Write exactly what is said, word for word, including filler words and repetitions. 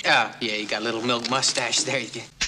Yeah, yeah, you got a little milk mustache there. You can